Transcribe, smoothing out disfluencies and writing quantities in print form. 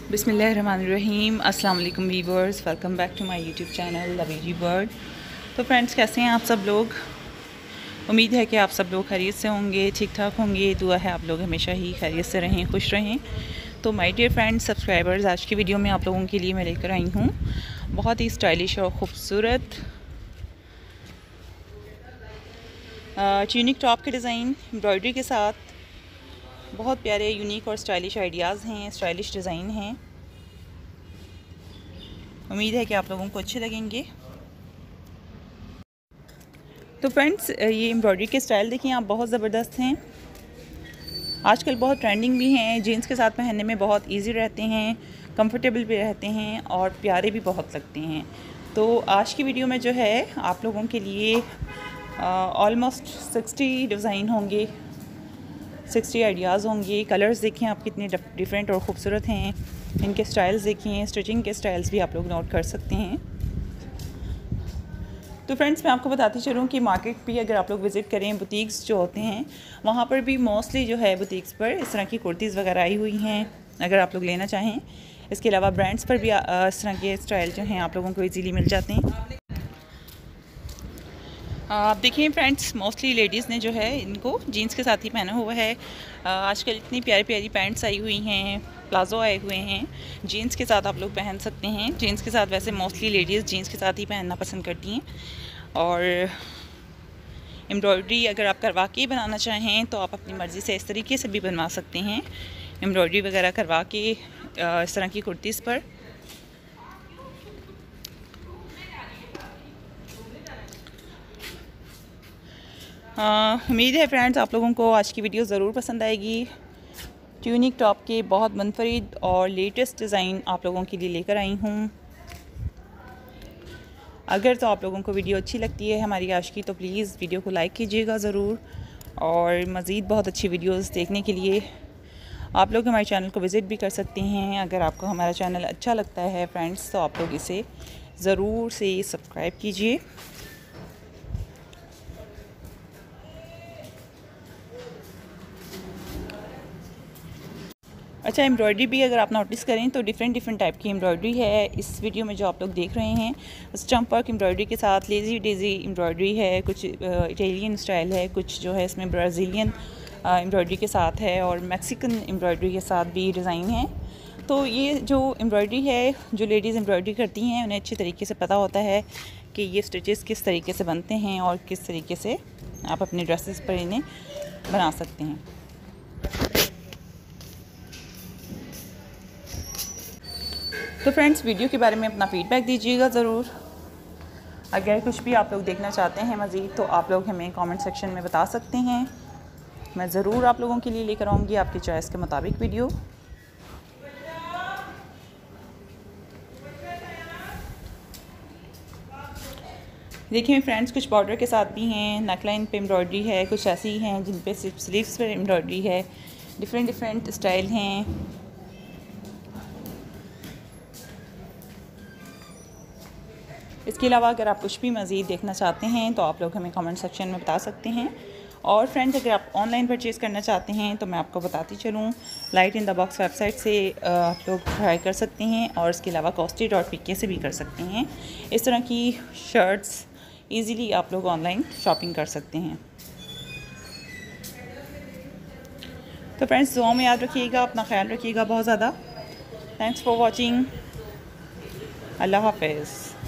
बिस्मिल्लाहिर्रहमानिर्रहीम। अस्सलाम वालेकुम viewers, welcome back to my YouTube channel लवीजी वर्ल्ड। तो फ्रेंड्स, कैसे हैं आप सब लोग? उम्मीद है कि आप सब लोग खैरियत से होंगे, ठीक ठाक होंगे। दुआ है आप लोग हमेशा ही खैरियत से रहें, खुश रहें। तो माय डियर फ्रेंड्स सब्सक्राइबर्स, आज की वीडियो में आप लोगों के लिए मैं लेकर आई हूँ बहुत ही स्टाइलिश और ख़ूबसूरत ट्यूनिक टॉप के डिज़ाइन एम्ब्रॉयडरी के साथ। बहुत प्यारे यूनिक और स्टाइलिश आइडियाज़ हैं, स्टाइलिश डिज़ाइन हैं। उम्मीद है कि आप लोगों को अच्छे लगेंगे। तो फ्रेंड्स, ये एम्ब्रॉयडरी के स्टाइल देखिए आप, बहुत ज़बरदस्त हैं। आजकल बहुत ट्रेंडिंग भी हैं, जीन्स के साथ पहनने में बहुत इजी रहते हैं, कंफर्टेबल भी रहते हैं और प्यारे भी बहुत लगते हैं। तो आज की वीडियो में जो है आप लोगों के लिए ऑलमोस्ट 60 डिज़ाइन होंगे, 60 आइडियाज़ होंगे। कलर्स देखें आप कितने डिफरेंट और ख़ूबसूरत हैं। इनके स्टाइल्स देखें, स्टिचिंग के स्टाइल्स भी आप लोग नोट कर सकते हैं। तो फ्रेंड्स, मैं आपको बताती चलूँ कि मार्केट भी अगर आप लोग विज़िट करें, बुटीक्स जो होते हैं वहाँ पर भी मोस्टली जो है बुटीक्स पर इस तरह की कुर्तीज़ वगैरह आई हुई हैं, अगर आप लोग लेना चाहें। इसके अलावा ब्रांड्स पर भी इस तरह के स्टाइल जो हैं आप लोगों को ईज़िली मिल जाते हैं। आप देखिए फ्रेंड्स, मोस्टली लेडीज़ ने जो है इनको जीन्स के साथ ही पहना हुआ है। आजकल इतनी प्यारी प्यारी पैंट्स आई हुई हैं, प्लाज़ो आए हुए हैं, जीन्स के साथ आप लोग पहन सकते हैं। जीन्स के साथ वैसे मोस्टली लेडीज़ जीन्स के साथ ही पहनना पसंद करती हैं। और एम्ब्रॉयडरी अगर आप करवा के बनाना चाहें तो आप अपनी मर्ज़ी से इस तरीके से भी बनवा सकते हैं, एम्ब्रॉयडरी वगैरह करवा के इस तरह की कुर्तीज़ पर। उम्मीद है फ्रेंड्स आप लोगों को आज की वीडियो ज़रूर पसंद आएगी। ट्यूनिक टॉप के बहुत मुनफरिद और लेटेस्ट डिज़ाइन आप लोगों के लिए लेकर आई हूँ। अगर तो आप लोगों को वीडियो अच्छी लगती है हमारी आज की, तो प्लीज़ वीडियो को लाइक कीजिएगा ज़रूर। और मज़ीद बहुत अच्छी वीडियोस देखने के लिए आप लोग हमारे चैनल को विज़िट भी कर सकते हैं। अगर आपको हमारा चैनल अच्छा लगता है फ्रेंड्स, तो आप लोग इसे ज़रूर से सब्सक्राइब कीजिए। अच्छा, एम्ब्रॉयडरी भी अगर आप नोटिस करें तो डिफरेंट टाइप की एम्ब्रॉयडरी है इस वीडियो में जो आप लोग देख रहे हैं। स्टम्प वर्क एम्ब्रॉयडरी के साथ लेज़ी डेज़ी एम्ब्रॉयडरी है, कुछ इटालियन स्टाइल है, कुछ जो है इसमें ब्राज़ीलियन एम्ब्रॉयडरी के साथ है और मैक्सिकन एम्ब्रॉयडरी के साथ भी डिज़ाइन है। तो ये जो एम्ब्रॉयडरी है, जो लेडीज़ एम्ब्रॉयडरी करती हैं उन्हें अच्छे तरीके से पता होता है कि ये स्टिचेस किस तरीके से बनते हैं और किस तरीके से आप अपने ड्रेसेस पर इन्हें बना सकते हैं। तो फ्रेंड्स, वीडियो के बारे में अपना फ़ीडबैक दीजिएगा ज़रूर। अगर कुछ भी आप लोग देखना चाहते हैं मज़ीद, तो आप लोग हमें कमेंट सेक्शन में बता सकते हैं। मैं ज़रूर आप लोगों के लिए लेकर आऊँगी आपकी चॉइस के मुताबिक वीडियो। देखिए फ्रेंड्स, कुछ बॉर्डर के साथ भी हैं, नेकलाइन पे एम्ब्रॉयडरी है, कुछ ऐसी हैं जिन पे सिर्फ स्लीव्स पर एम्ब्रॉयडरी है। डिफरेंट स्टाइल हैं। इसके अलावा अगर आप कुछ भी मज़ीद देखना चाहते हैं तो आप लोग हमें कमेंट सेक्शन में बता सकते हैं। और फ्रेंड्स, अगर आप ऑनलाइन परचेज़ करना चाहते हैं तो मैं आपको बताती चलूँ, light in the box website से आप लोग ट्राई कर सकते हैं और इसके अलावा कॉस्टी.pk से भी कर सकते हैं। इस तरह की शर्ट्स ईज़िली आप लोग ऑनलाइन शॉपिंग कर सकते हैं। तो फ्रेंड्स, दुआ में याद रखिएगा, अपना ख्याल रखिएगा बहुत ज़्यादा। Thanks for watching. अल्लाह हाफ़िज़।